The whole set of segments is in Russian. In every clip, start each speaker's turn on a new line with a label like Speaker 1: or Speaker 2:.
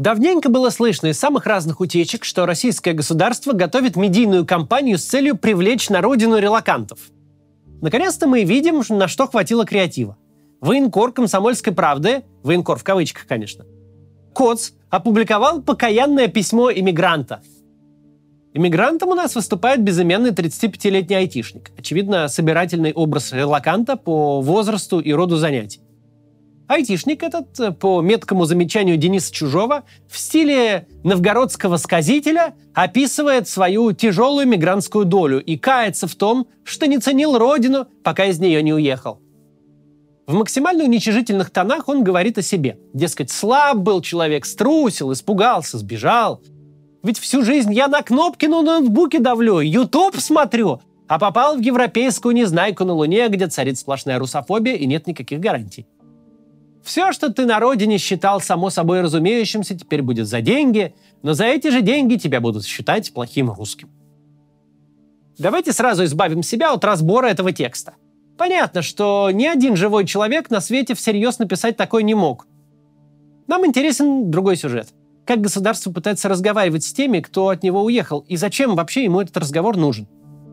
Speaker 1: Давненько было слышно из самых разных утечек, что российское государство готовит медийную кампанию с целью привлечь на родину релокантов. Наконец-то мы видим, на что хватило креатива. Военкор «Комсомольской правды», военкор в кавычках, конечно, Коц опубликовал покаянное письмо иммигранта. Иммигрантом у нас выступает безымянный 35-летний айтишник. Очевидно, собирательный образ релоканта по возрасту и роду занятий. Айтишник этот, по меткому замечанию Дениса Чужого, в стиле новгородского сказителя описывает свою тяжелую мигрантскую долю и кается в том, что не ценил родину, пока из нее не уехал. В максимально уничижительных тонах он говорит о себе. Дескать, слаб был человек, струсил, испугался, сбежал. Ведь всю жизнь я на кнопки на ноутбуке давлю, YouTube смотрю, а попал в европейскую незнайку на Луне, где царит сплошная русофобия и нет никаких гарантий. Все, что ты на родине считал само собой разумеющимся, теперь будет за деньги, но за эти же деньги тебя будут считать плохим русским. Давайте сразу избавим себя от разбора этого текста. Понятно, что ни один живой человек на свете всерьез написать такое не мог. Нам интересен другой сюжет. Как государство пытается разговаривать с теми, кто от него уехал, и зачем вообще ему этот разговор нужен.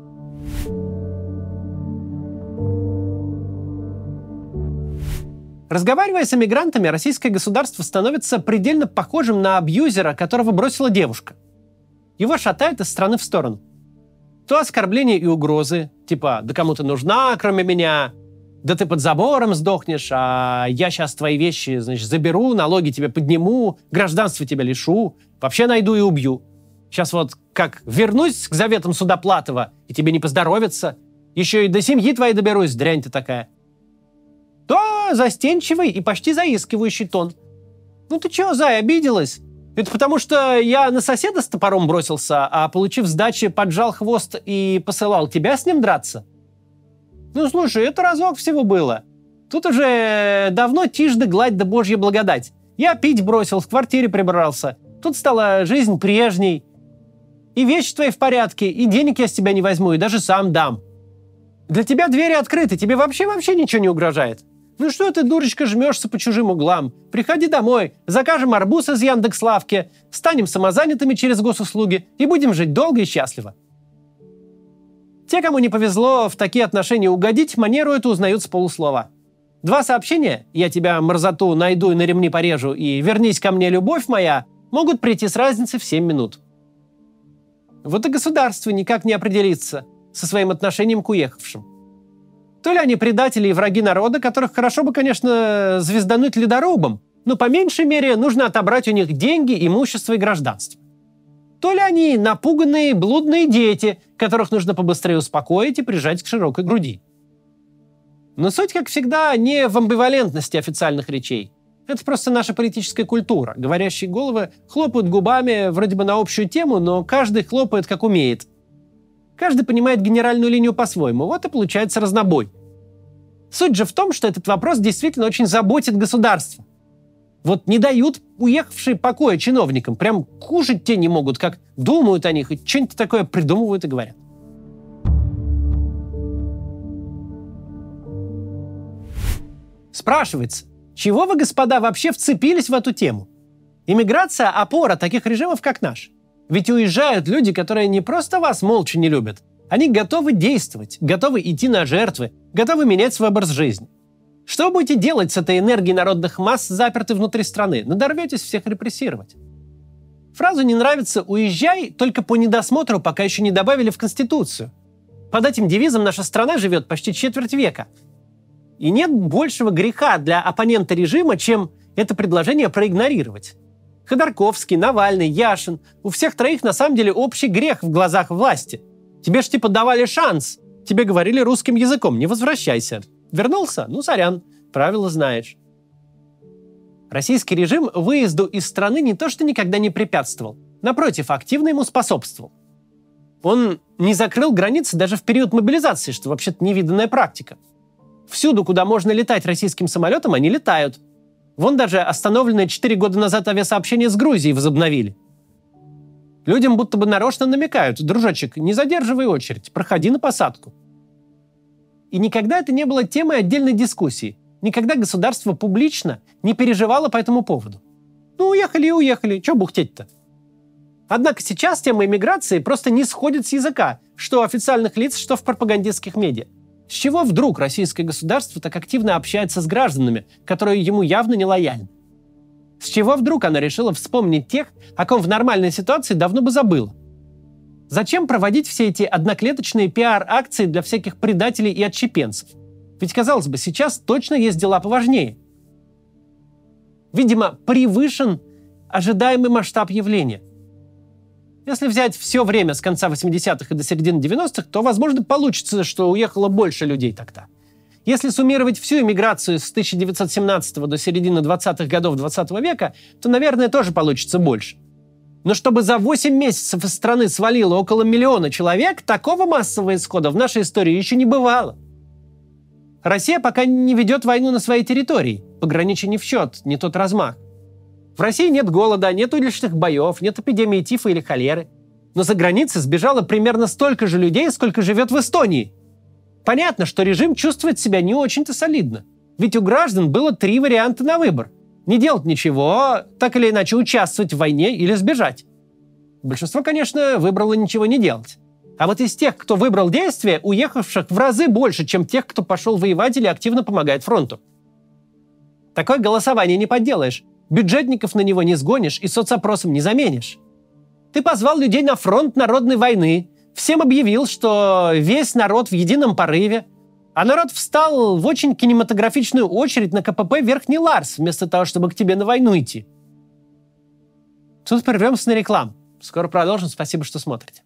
Speaker 1: Разговаривая с эмигрантами, российское государство становится предельно похожим на абьюзера, которого бросила девушка. Его шатает из стороны в сторону. То оскорбления и угрозы, типа «да кому ты нужна, кроме меня», «да ты под забором сдохнешь, а я сейчас твои вещи, значит, заберу, налоги тебе подниму, гражданство тебя лишу, вообще найду и убью. Сейчас вот как вернусь к заветам Судоплатова, и тебе не поздоровится, еще и до семьи твоей доберусь, дрянь ты такая». То застенчивый и почти заискивающий тон. «Ну ты чего, зай, обиделась? Это потому что я на соседа с топором бросился, а, получив сдачи, поджал хвост и посылал тебя с ним драться? Ну, слушай, это разок всего было. Тут уже давно тишь да гладь да божья благодать. Я пить бросил, в квартире прибрался. Тут стала жизнь прежней. И вещи твои в порядке, и денег я с тебя не возьму, и даже сам дам. Для тебя двери открыты, тебе вообще ничего не угрожает. Ну что ты, дурочка, жмешься по чужим углам? Приходи домой, закажем арбуз из Яндекс.Лавки, станем самозанятыми через госуслуги и будем жить долго и счастливо». Те, кому не повезло в такие отношения угодить, манеру эту узнают с полуслова. 2 сообщения «я тебя, мерзоту, найду и на ремни порежу» и «вернись ко мне, любовь моя» могут прийти с разницей в 7 минут. Вот и государство никак не определится со своим отношением к уехавшим. То ли они предатели и враги народа, которых хорошо бы, конечно, звездануть ледорубом, но по меньшей мере нужно отобрать у них деньги, имущество и гражданство. То ли они напуганные блудные дети, которых нужно побыстрее успокоить и прижать к широкой груди. Но суть, как всегда, не в амбивалентности официальных речей. Это просто наша политическая культура. Говорящие головы хлопают губами вроде бы на общую тему, но каждый хлопает как умеет. Каждый понимает генеральную линию по-своему. Вот и получается разнобой. Суть же в том, что этот вопрос действительно очень заботит государство. Вот не дают уехавшие покоя чиновникам. Прям кушать те не могут, как думают о них, и что-нибудь такое придумывают и говорят. Спрашивается, чего вы, господа, вообще вцепились в эту тему? Иммиграция – опора таких режимов, как наш. Ведь уезжают люди, которые не просто вас молча не любят. Они готовы действовать, готовы идти на жертвы, готовы менять свой образ жизни. Что вы будете делать с этой энергией народных масс, запертой внутри страны? Надорветесь всех репрессировать. Фразу «не нравится, уезжай» только по недосмотру пока еще не добавили в Конституцию. Под этим девизом наша страна живет почти четверть века. И нет большего греха для оппонента режима, чем это предложение проигнорировать. Ходорковский, Навальный, Яшин. У всех троих на самом деле общий грех в глазах власти. Тебе ж типа давали шанс. Тебе говорили русским языком, не возвращайся. Вернулся? Ну, сорян, правила знаешь. Российский режим выезду из страны не то что никогда не препятствовал. Напротив, активно ему способствовал. Он не закрыл границы даже в период мобилизации, что вообще-то невиданная практика. Всюду, куда можно летать российским самолетом, они летают. Вон даже остановленные 4 года назад авиасообщение с Грузией возобновили. Людям будто бы нарочно намекают: дружочек, не задерживай очередь, проходи на посадку. И никогда это не было темой отдельной дискуссии. Никогда государство публично не переживало по этому поводу. Ну, уехали и уехали, чё бухтеть-то? Однако сейчас тема иммиграции просто не сходит с языка, что у официальных лиц, что в пропагандистских медиа. С чего вдруг российское государство так активно общается с гражданами, которые ему явно не лояльны? С чего вдруг оно решило вспомнить тех, о ком в нормальной ситуации давно бы забыло? Зачем проводить все эти одноклеточные пиар-акции для всяких предателей и отщепенцев? Ведь, казалось бы, сейчас точно есть дела поважнее. Видимо, превышен ожидаемый масштаб явления. Если взять все время с конца 80-х и до середины 90-х, то, возможно, получится, что уехало больше людей тогда. Если суммировать всю иммиграцию с 1917 до середины 20-х годов 20 века, то, наверное, тоже получится больше. Но чтобы за 8 месяцев из страны свалило около 1 миллиона человек, такого массового исхода в нашей истории еще не бывало. Россия пока не ведет войну на своей территории. Пограничье не в счет, не тот размах. В России нет голода, нет уличных боев, нет эпидемии тифа или холеры. Но за границей сбежало примерно столько же людей, сколько живет в Эстонии. Понятно, что режим чувствует себя не очень-то солидно. Ведь у граждан было 3 варианта на выбор. Не делать ничего, так или иначе участвовать в войне или сбежать. Большинство, конечно, выбрало ничего не делать. А вот из тех, кто выбрал действие, уехавших в разы больше, чем тех, кто пошел воевать или активно помогает фронту. Такое голосование не подделаешь. Бюджетников на него не сгонишь и соцопросом не заменишь. Ты позвал людей на фронт народной войны, всем объявил, что весь народ в едином порыве, а народ встал в очень кинематографичную очередь на КПП «Верхний Ларс», вместо того, чтобы к тебе на войну идти. Тут прервемся на рекламу. Скоро продолжим. Спасибо, что смотрите.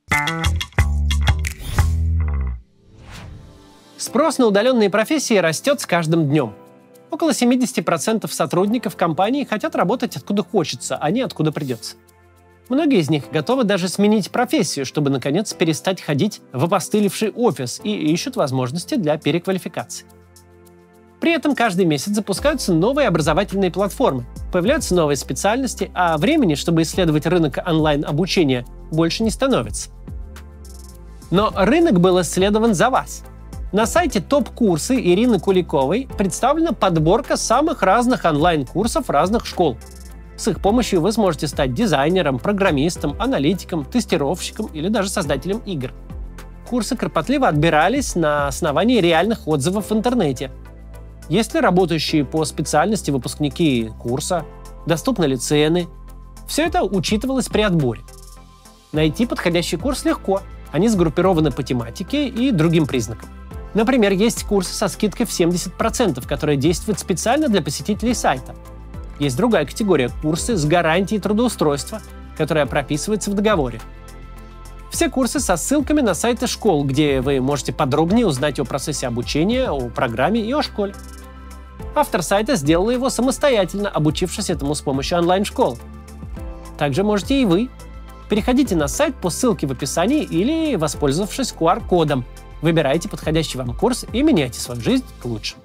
Speaker 1: Спрос на удаленные профессии растет с каждым днем. Около 70% сотрудников компании хотят работать откуда хочется, а не откуда придется. Многие из них готовы даже сменить профессию, чтобы, наконец, перестать ходить в опостылевший офис и ищут возможности для переквалификации. При этом каждый месяц запускаются новые образовательные платформы, появляются новые специальности, а времени, чтобы исследовать рынок онлайн-обучения, больше не становится. Но рынок был исследован за вас. На сайте ТОП-курсы Ирины Куликовой представлена подборка самых разных онлайн-курсов разных школ. С их помощью вы сможете стать дизайнером, программистом, аналитиком, тестировщиком или даже создателем игр. Курсы кропотливо отбирались на основании реальных отзывов в интернете. Есть ли работающие по специальности выпускники курса? Доступны ли цены? Все это учитывалось при отборе. Найти подходящий курс легко. Они сгруппированы по тематике и другим признакам. Например, есть курсы со скидкой в 70%, которые действуют специально для посетителей сайта. Есть другая категория – курсы с гарантией трудоустройства, которая прописывается в договоре. Все курсы со ссылками на сайты школ, где вы можете подробнее узнать о процессе обучения, о программе и о школе. Автор сайта сделал его самостоятельно, обучившись этому с помощью онлайн-школ. Также можете и вы. Переходите на сайт по ссылке в описании или, воспользовавшись QR-кодом, выбирайте подходящий вам курс и меняйте свою жизнь к лучшему.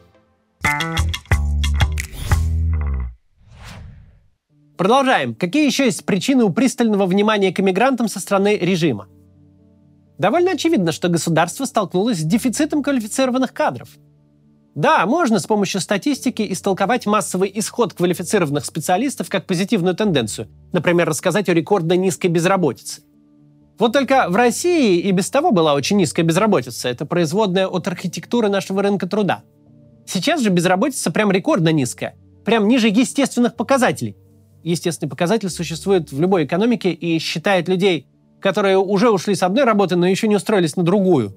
Speaker 1: Продолжаем. Какие еще есть причины у пристального внимания к иммигрантам со стороны режима? Довольно очевидно, что государство столкнулось с дефицитом квалифицированных кадров. Да, можно с помощью статистики истолковать массовый исход квалифицированных специалистов как позитивную тенденцию, например, рассказать о рекордно низкой безработице. Вот только в России и без того была очень низкая безработица. Это производная от архитектуры нашего рынка труда. Сейчас же безработица прям рекордно низкая, прям ниже естественных показателей. Естественный показатель существует в любой экономике и считает людей, которые уже ушли с одной работы, но еще не устроились на другую.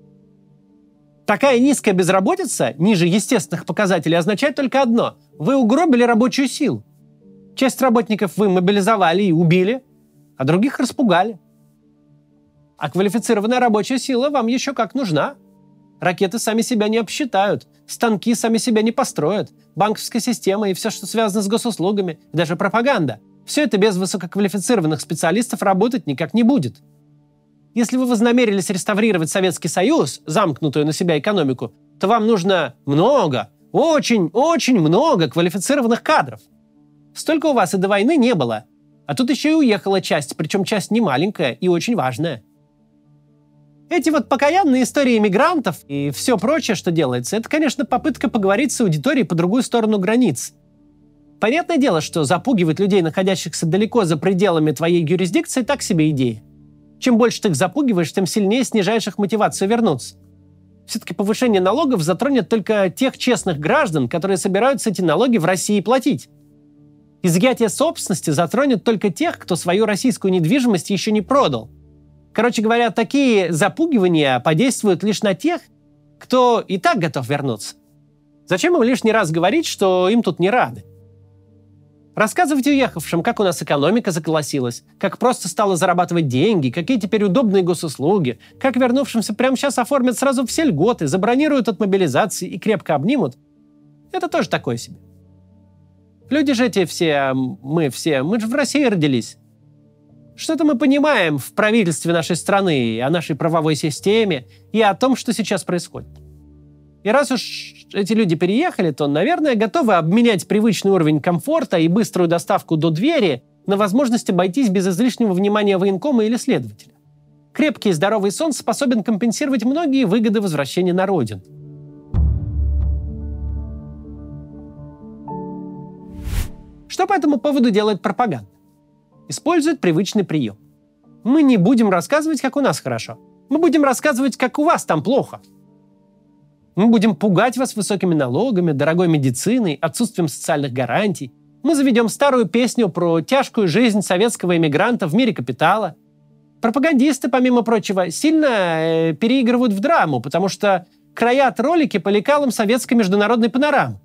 Speaker 1: Такая низкая безработица, ниже естественных показателей, означает только одно – вы угробили рабочую силу. Часть работников вы мобилизовали и убили, а других распугали. А квалифицированная рабочая сила вам еще как нужна. Ракеты сами себя не обсчитают, станки сами себя не построят, банковская система и все, что связано с госуслугами, и даже пропаганда. Все это без высококвалифицированных специалистов работать никак не будет. Если вы вознамерились реставрировать Советский Союз, замкнутую на себя экономику, то вам нужно много, очень много квалифицированных кадров. Столько у вас и до войны не было. А тут еще и уехала часть, причем часть не маленькая и очень важная. Эти вот покаянные истории иммигрантов и все прочее, что делается, это, конечно, попытка поговорить с аудиторией по другую сторону границ. Понятное дело, что запугивать людей, находящихся далеко за пределами твоей юрисдикции, так себе идея. Чем больше ты их запугиваешь, тем сильнее снижаешь их мотивацию вернуться. Все-таки повышение налогов затронет только тех честных граждан, которые собираются эти налоги в России платить. Изъятие собственности затронет только тех, кто свою российскую недвижимость еще не продал. Короче говоря, такие запугивания подействуют лишь на тех, кто и так готов вернуться. Зачем им лишний раз говорить, что им тут не рады? Рассказывать уехавшим, как у нас экономика заколосилась, как просто стало зарабатывать деньги, какие теперь удобные госуслуги, как вернувшимся прямо сейчас оформят сразу все льготы, забронируют от мобилизации и крепко обнимут – это тоже такое себе. Люди же эти все, мы же в России родились. Что-то мы понимаем в правительстве нашей страны, о нашей правовой системе и о том, что сейчас происходит. И раз уж эти люди переехали, то, наверное, готовы обменять привычный уровень комфорта и быструю доставку до двери на возможность обойтись без излишнего внимания военкома или следователя. Крепкий и здоровый сон способен компенсировать многие выгоды возвращения на родину. Что по этому поводу делает пропаганда? Использует привычный прием. Мы не будем рассказывать, как у нас хорошо. Мы будем рассказывать, как у вас там плохо. Мы будем пугать вас высокими налогами, дорогой медициной, отсутствием социальных гарантий. Мы заведем старую песню про тяжкую жизнь советского эмигранта в мире капитала. Пропагандисты, помимо прочего, сильно переигрывают в драму, потому что краят ролики по лекалам советской международной панорамы.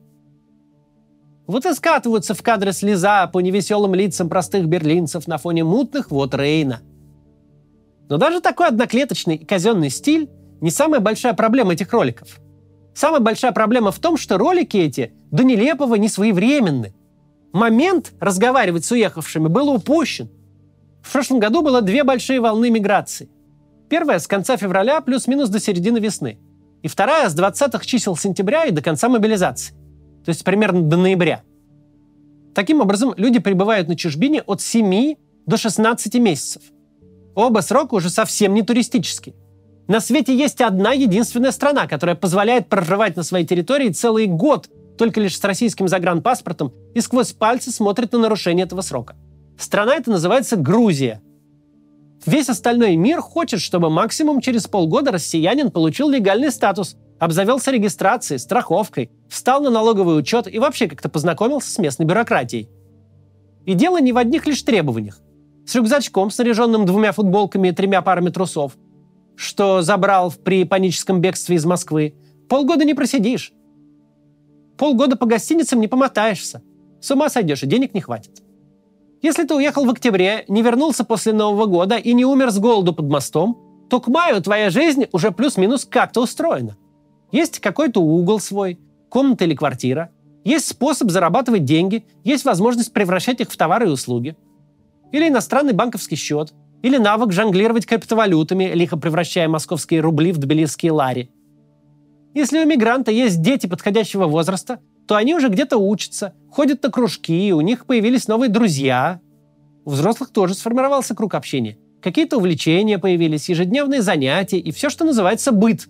Speaker 1: Вот и скатываются в кадры слеза по невеселым лицам простых берлинцев на фоне мутных вод Рейна. Но даже такой одноклеточный и казенный стиль не самая большая проблема этих роликов. Самая большая проблема в том, что ролики эти до нелепого не своевременны. Момент разговаривать с уехавшими был упущен. В прошлом году было 2 большие волны миграции. Первая с конца февраля плюс-минус до середины весны. И вторая с 20-х чисел сентября и до конца мобилизации. То есть примерно до ноября. Таким образом, люди пребывают на чужбине от 7 до 16 месяцев. Оба срока уже совсем не туристические. На свете есть одна единственная страна, которая позволяет проживать на своей территории целый год только лишь с российским загранпаспортом и сквозь пальцы смотрит на нарушение этого срока. Страна эта называется Грузия. Весь остальной мир хочет, чтобы максимум через полгода россиянин получил легальный статус, обзавелся регистрацией, страховкой, встал на налоговый учет и вообще как-то познакомился с местной бюрократией. И дело не в одних лишь требованиях. С рюкзачком, снаряженным 2 футболками и 3 парами трусов, что забрал при паническом бегстве из Москвы, полгода не просидишь. Полгода по гостиницам не помотаешься. С ума сойдешь, и денег не хватит. Если ты уехал в октябре, не вернулся после Нового года и не умер с голоду под мостом, то к маю твоя жизнь уже плюс-минус как-то устроена. Есть какой-то угол свой, комната или квартира, есть способ зарабатывать деньги, есть возможность превращать их в товары и услуги. Или иностранный банковский счет, или навык жонглировать криптовалютами, лихо превращая московские рубли в тбилисские лари. Если у мигранта есть дети подходящего возраста, то они уже где-то учатся, ходят на кружки, у них появились новые друзья. У взрослых тоже сформировался круг общения. Какие-то увлечения появились, ежедневные занятия и все, что называется быт.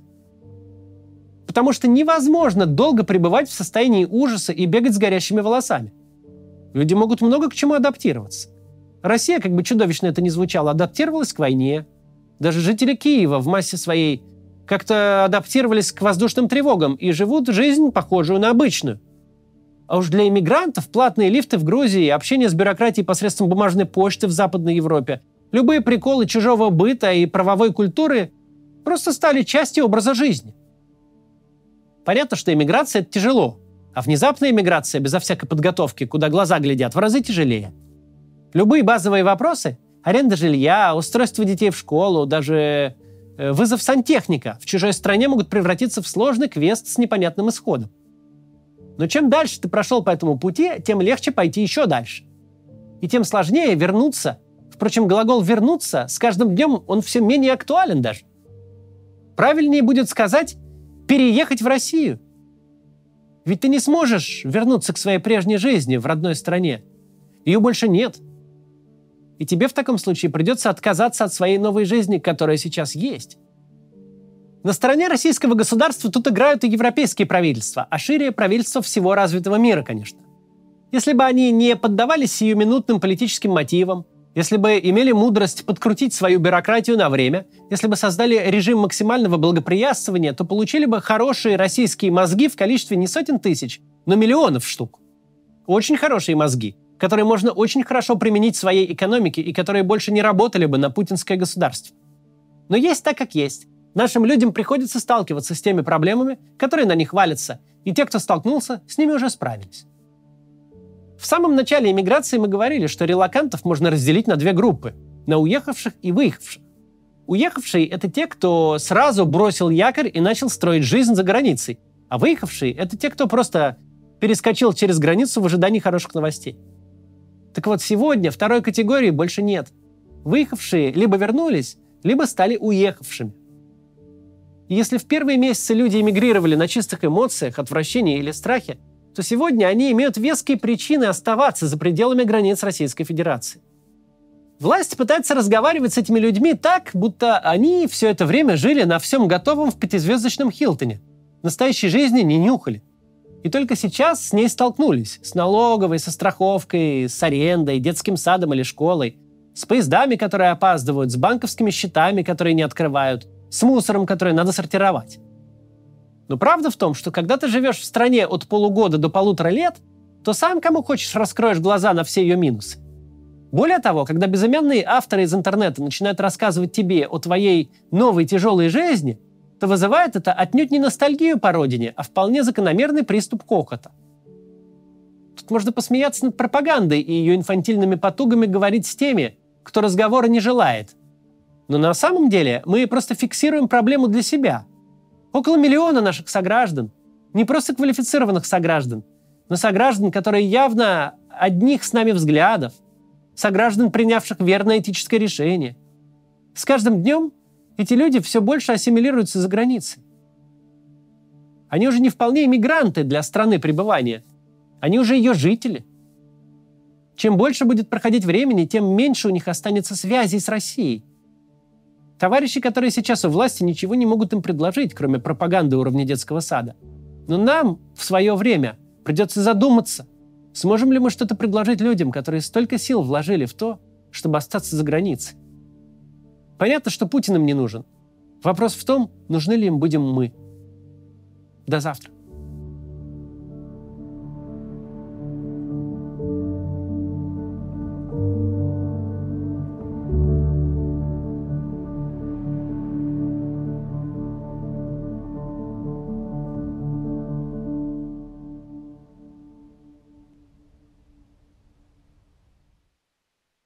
Speaker 1: Потому что невозможно долго пребывать в состоянии ужаса и бегать с горящими волосами. Люди могут много к чему адаптироваться. Россия, как бы чудовищно это ни звучало, адаптировалась к войне. Даже жители Киева в массе своей как-то адаптировались к воздушным тревогам и живут жизнь, похожую на обычную. А уж для иммигрантов платные лифты в Грузии, общение с бюрократией посредством бумажной почты в Западной Европе, любые приколы чужого быта и правовой культуры просто стали частью образа жизни. Понятно, что иммиграция – это тяжело, а внезапная иммиграция безо всякой подготовки, куда глаза глядят, в разы тяжелее. Любые базовые вопросы – аренда жилья, устройство детей в школу, даже вызов сантехника в чужой стране могут превратиться в сложный квест с непонятным исходом. Но чем дальше ты прошел по этому пути, тем легче пойти еще дальше. И тем сложнее вернуться. Впрочем, глагол «вернуться» с каждым днем он все менее актуален даже. Правильнее будет сказать «переехать в Россию». Ведь ты не сможешь вернуться к своей прежней жизни в родной стране. Ее больше нет. И тебе в таком случае придется отказаться от своей новой жизни, которая сейчас есть. На стороне российского государства тут играют и европейские правительства, а шире правительства всего развитого мира, конечно. если бы они не поддавались сиюминутным политическим мотивам, если бы имели мудрость подкрутить свою бюрократию на время, если бы создали режим максимального благоприятствования, то получили бы хорошие российские мозги в количестве не сотен тысяч, но миллионов штук. Очень хорошие мозги, которые можно очень хорошо применить в своей экономике и которые больше не работали бы на путинское государство. Но есть так, как есть. Нашим людям приходится сталкиваться с теми проблемами, которые на них валятся, и те, кто столкнулся, с ними уже справились. В самом начале иммиграции мы говорили, что релокантов можно разделить на две группы – на уехавших и выехавших. Уехавшие – это те, кто сразу бросил якорь и начал строить жизнь за границей, а выехавшие – это те, кто просто перескочил через границу в ожидании хороших новостей. Так вот, сегодня второй категории больше нет. Выехавшие либо вернулись, либо стали уехавшими. И если в первые месяцы люди эмигрировали на чистых эмоциях, отвращении или страхе, то сегодня они имеют веские причины оставаться за пределами границ Российской Федерации. Власть пытается разговаривать с этими людьми так, будто они все это время жили на всем готовом в пятизвездочном Хилтоне. Настоящей жизни не нюхали. И только сейчас с ней столкнулись. С налоговой, со страховкой, с арендой, детским садом или школой. С поездами, которые опаздывают, с банковскими счетами, которые не открывают, с мусором, который надо сортировать. Но правда в том, что когда ты живешь в стране от полугода до 1,5 лет, то сам кому хочешь раскроешь глаза на все ее минусы. Более того, когда безымянные авторы из интернета начинают рассказывать тебе о твоей новой тяжелой жизни, то вызывает это отнюдь не ностальгию по родине, а вполне закономерный приступ хохота. Тут можно посмеяться над пропагандой и ее инфантильными потугами говорить с теми, кто разговора не желает. Но на самом деле мы просто фиксируем проблему для себя. Около 1 миллиона наших сограждан, не просто квалифицированных сограждан, но сограждан, которые явно одних с нами взглядов, сограждан, принявших верное этическое решение. С каждым днем эти люди все больше ассимилируются за границей. Они уже не вполне иммигранты для страны пребывания. Они уже ее жители. Чем больше будет проходить времени, тем меньше у них останется связей с Россией. Товарищи, которые сейчас у власти, ничего не могут им предложить, кроме пропаганды уровня детского сада. Но нам в свое время придется задуматься, сможем ли мы что-то предложить людям, которые столько сил вложили в то, чтобы остаться за границей. Понятно, что Путин им не нужен. Вопрос в том, нужны ли им будем мы. До завтра.